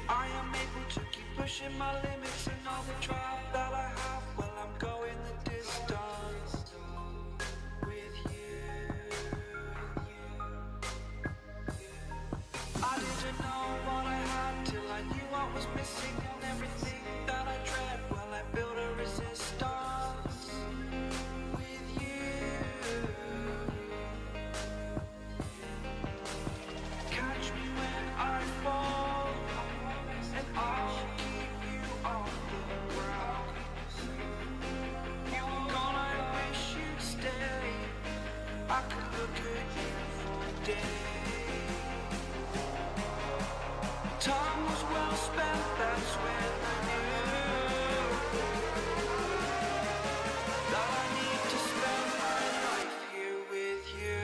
I am able to keep pushing my limits and all the drive that I have. Well, I'm going the distance with you. I didn't know what I had till I knew what was missing, and everything that I dread, well, I built a resistance with you. Catch me when I fall, and I'll keep you on the ground. You were gone, I wish you'd stay. I could look at you for days. Time was well spent, that's when I knew that I need to spend my life here with you.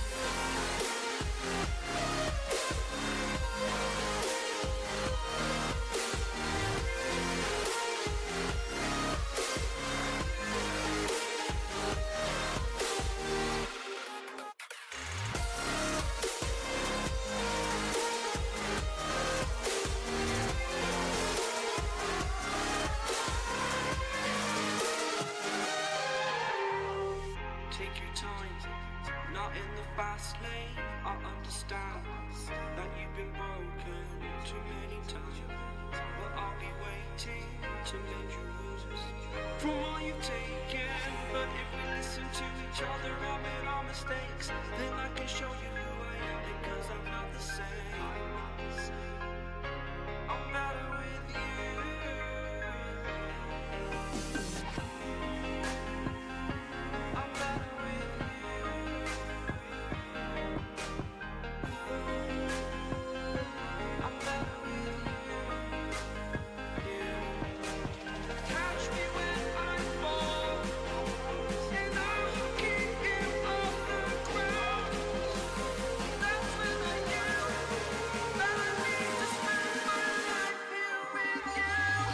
Take your time, not in the fast lane. I understand that you've been broken too many times, but I'll be waiting to mend your wounds from all you've taken. But if we listen to each other and make our mistakes, then I can show you who I am, because I'm not the same. I'm better with you. I'm better with you. I'm better with you. Catch me when I fall, and I'll keep you on the ground. That's when I knew that I need to spend my life here with you.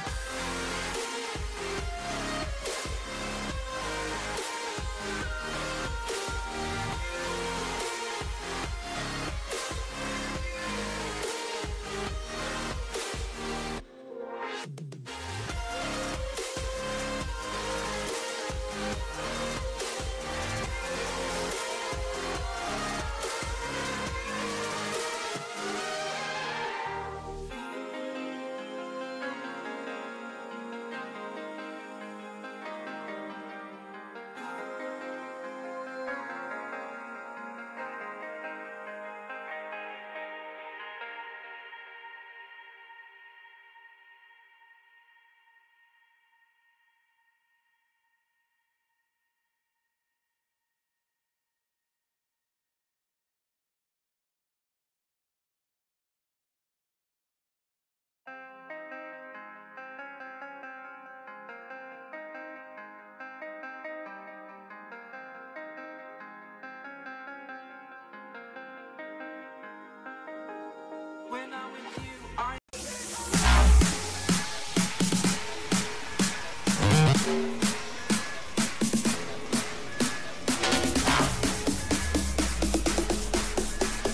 When I'm with you, I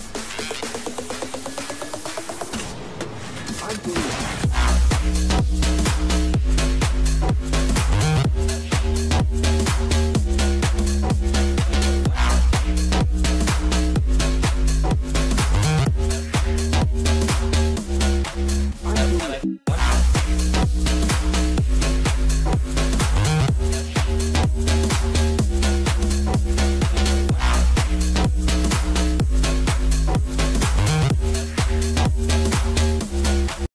I'm